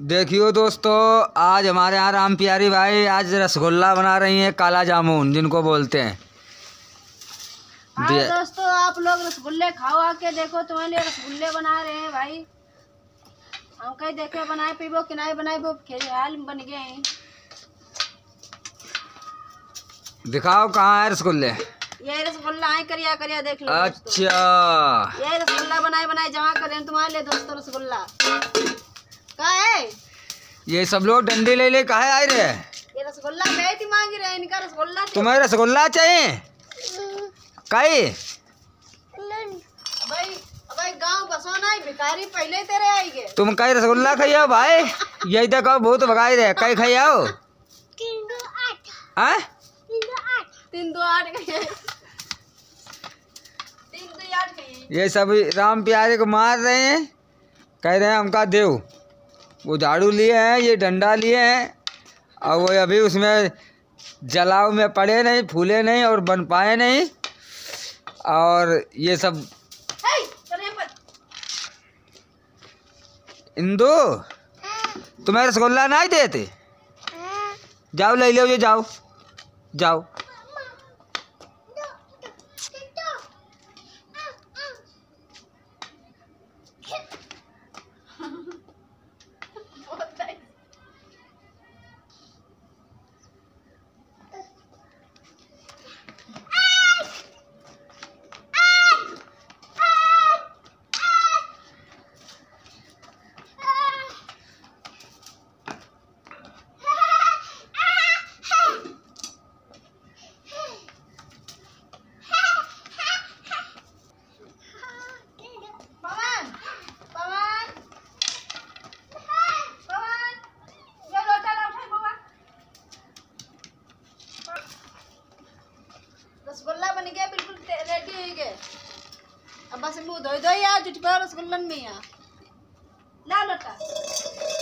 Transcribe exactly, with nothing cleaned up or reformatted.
देखियो दोस्तों, आज हमारे यहाँ राम प्यारी भाई आज रसगुल्ला बना रही हैं, काला जामुन जिनको बोलते हैं। हाँ दोस्तों, आप लोग रसगुल्ले खाओ, आके देखो तुम्हारे लिए रसगुल्ले बना रहे हैं भाई। हम कहीं देखे बनाए पीबो कि नहीं बनाए, वो खेल बन गए हैं। दिखाओ कहाँ है रसगुल्ले। ये रसगुल्ला है, करिया करिया देख लो। अच्छा, ये रसगुल्ला बनाए बनाए जमा कर रहे हैं तुम्हारे लिए दोस्तों। रसगुल्ला कहाँ है? ये सब लोग डंडी ले ले कहाँ आए रहे? ये रसगुल्ला बेटी मांग रहे हैं, इनका रसगुल्ला। तुम्हें रसगुल्ला चाहिए? कई भाई भाई गांव बसो ना, भिखारी पहले तेरे आएंगे। तुम कई रसगुल्ला खाइयो भाई? यही देखो बहुत भगाई रहे। कई खाइयो? तीन दो आठ। हाँ, तीन दो आठ तीन दो आठ। ये सब राम प्यारे को मार रहे हैं, कह रहे हैं हमका देव। वो झाड़ू लिए हैं, ये डंडा लिए हैं, और वो अभी उसमें जलाव में पड़े नहीं, फूले नहीं और बन पाए नहीं। और ये सब इंदु, तुम्हें रसगुल्ला नहीं देते? जाओ ले लो, ये जाओ जाओ। रसगुल्ला बन गया, बिल्कुल रेडी हो गए। अब बस मुँह धोई धोई यार, जुट पर रसगुल्लन में यार ला लोटा।